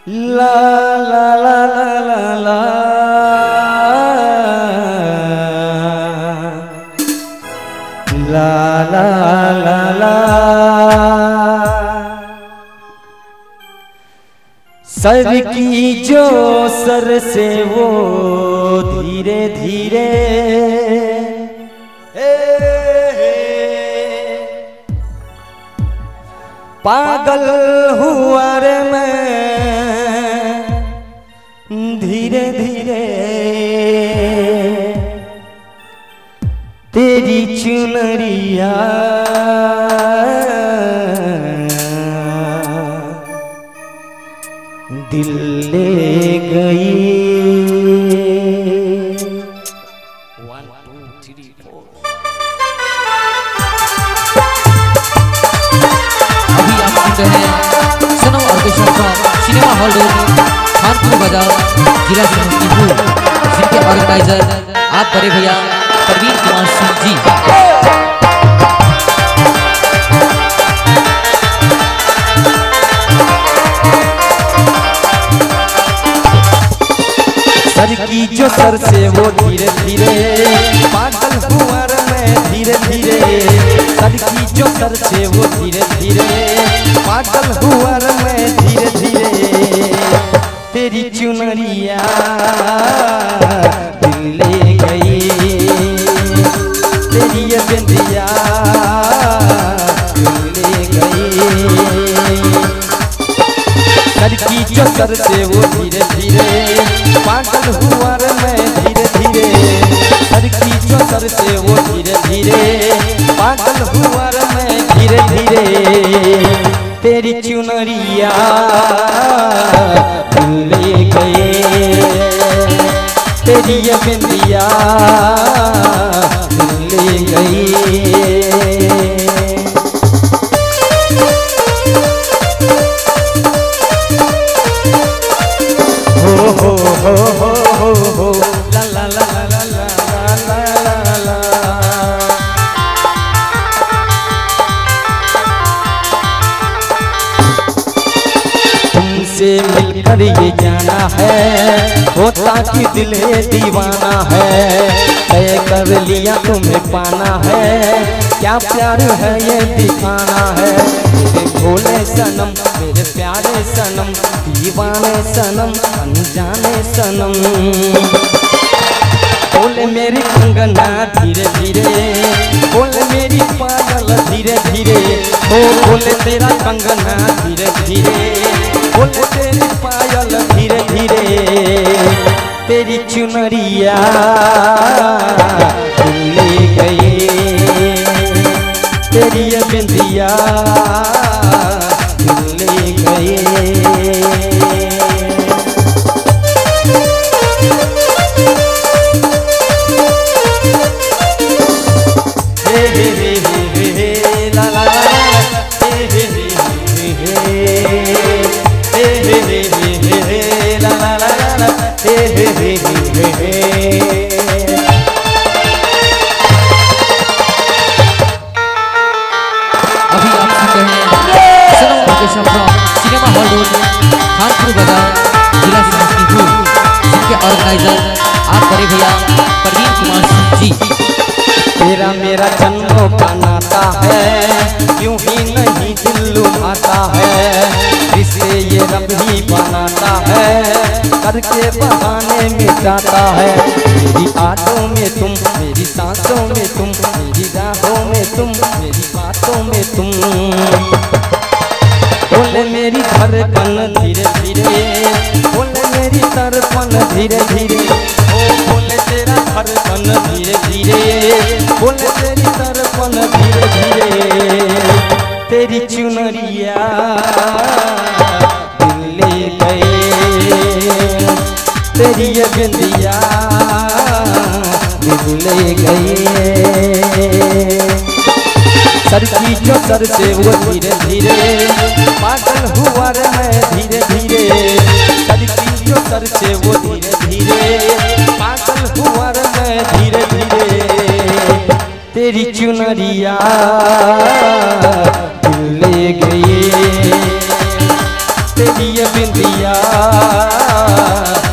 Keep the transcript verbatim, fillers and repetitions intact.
ला ला ला ला ला ला ला ला ला sir की जो sir से वो धीरे धीरे पागल हुआ रे मैं धीरे धीरे तेरी चुनरिया दिल ले गई। One two three four. अभी आप सुन रहे हैं सनम ऑर्केस्ट्रा का सिनेमा हॉल रोड खानपुर बाजार जिला समस्तीपुर, जिनके ऑर्गेनाइजर आप बड़े भैया प्रवीण कुमार सिंह जी। सर की जो सर से वो धीरे धीरे पागल हुआ रे मैं धीरे धीरे। सर की जो सर से वो धीरे धीरे पागल हुआ रे मैं धीरे धीरे तेरी चुनरिया दिल ले गई। तेरी ये बिंदिया दिल ले गई। सर की जो सर से वो धीरे धीरे पागल हुआ रे मैं धीरे धीरे। सर की जो सर से वो धीरे धीरे पागल हुआ रे मैं धीरे धीरे तेरी चुनरिया दिल ले गए। तेरी ये बिंदिया दिल ले गई। हो हो हो हो हो हो ला ला ला ला ला ला ला ला। तुमसे मिलकर ये जाना है होता कि दिल दीवाना है। तय कर लिया तुम्हें पाना है क्या प्यार है ये दिखाना है। मेरे भोले सनम मेरे प्यारे सनम दीवाने सनम अनजाने सनम। बोले मेरी कंगना धीरे धीरे बोले मेरी पागल धीरे धीरे। ओ बोले तेरा कंगना धीरे धीरे बोले तेरी पायल धीरे धीरे तेरी चुनरिया दिल ले गई। तेरी ये बिंदिया दिल ले गई। हे हे हे हे हे ला ला ला हे हे हे हे हे हे हे हे हे ला ला ला ला हे हे हे हे हे। अभी आप सुन रहे हैं सनम ऑर्केस्ट्रा का सिनेमा हॉल रोड खानपुर बाजार जिला समस्तीपुर, जिनके ऑर्गेनाइजर आप बड़े भैया प्रवीण कुमार सिंह जी। तेरा मेरा जन्मों का नाता है क्यों ही नहीं दिल लुभाता है। रिश्ते ये रब ही बनाता है करके बहाने मिटाता है। मेरी आंखों में तुम मेरी सांसों में तुम मेरी राहों में तुम मेरी बातों में तुम। बोले मेरी धड़कन धीरे धीरे बोले मेरी तड़पन धीरे धीरे। ओ बोले तेरा धड़कन धीरे धीरे बोले तेरी तड़पन धीरे धीरे तेरी चुनरिया दिल ले गए। तेरी ये बिंदिया दिल ले गई। सर की जो सर से वो धीरे धीरे पागल हुआ रे मैं धीरे धीरे। सर की जो सर से वो धीरे धीरे पागल हुआ रे मैं धीरे धीरे तेरी चुनरिया दिल ले गई। तेरी ये पिया